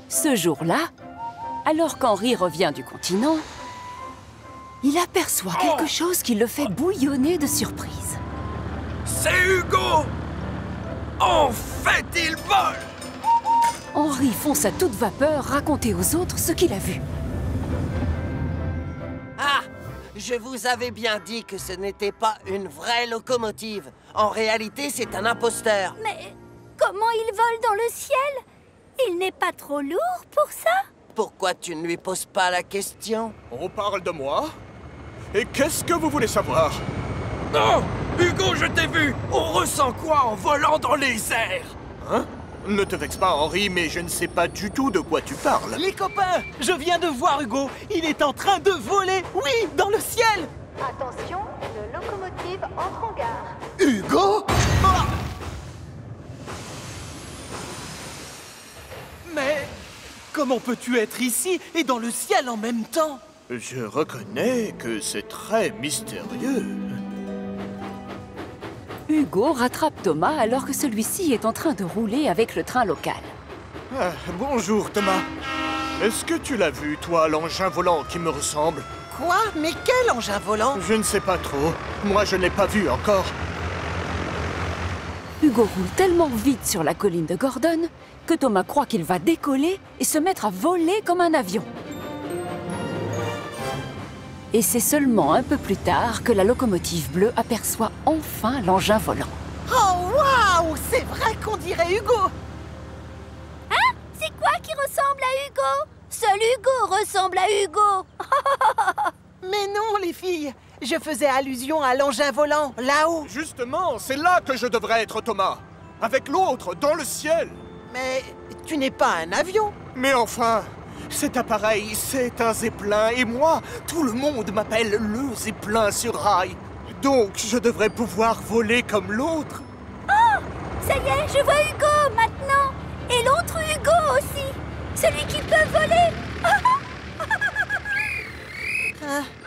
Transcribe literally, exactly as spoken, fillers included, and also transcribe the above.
Ce jour-là, alors qu'Henri revient du continent, il aperçoit quelque chose qui le fait bouillonner de surprise. C'est Hugo! En fait, il vole! Henri fonce à toute vapeur raconter aux autres ce qu'il a vu. Ah! Je vous avais bien dit que ce n'était pas une vraie locomotive. En réalité, c'est un imposteur. Mais comment il vole dans le ciel? Il n'est pas trop lourd pour ça? Pourquoi tu ne lui poses pas la question? On parle de moi? Et qu'est-ce que vous voulez savoir? Non! Hugo, je t'ai vu! On ressent quoi en volant dans les airs? Hein? Ne te vexe pas, Henri, mais je ne sais pas du tout de quoi tu parles. Les copains, je viens de voir Hugo. Il est en train de voler, oui, dans le ciel. Attention, une locomotive entre en gare. Hugo? Ah! Mais comment peux-tu être ici et dans le ciel en même temps? Je reconnais que c'est très mystérieux. Hugo rattrape Thomas alors que celui-ci est en train de rouler avec le train local. Ah, bonjour, Thomas. Est-ce que tu l'as vu, toi, l'engin volant qui me ressemble? Quoi? Mais quel engin volant? Je ne sais pas trop. Moi, je n'ai pas vu encore. Hugo roule tellement vite sur la colline de Gordon que Thomas croit qu'il va décoller et se mettre à voler comme un avion. Et c'est seulement un peu plus tard que la locomotive bleue aperçoit enfin l'engin volant. Oh, waouh! C'est vrai qu'on dirait Hugo! Hein? C'est quoi qui ressemble à Hugo? Seul Hugo ressemble à Hugo! Mais non, les filles! Je faisais allusion à l'engin volant, là-haut! Justement, c'est là que je devrais être, Thomas. Avec l'autre, dans le ciel. Mais tu n'es pas un avion. Mais enfin, cet appareil, c'est un zeppelin. Et moi, tout le monde m'appelle le zeppelin sur rail. Donc, je devrais pouvoir voler comme l'autre. Oh! Ça y est, je vois Hugo maintenant! Et l'autre Hugo aussi! Celui qui peut voler! Ah,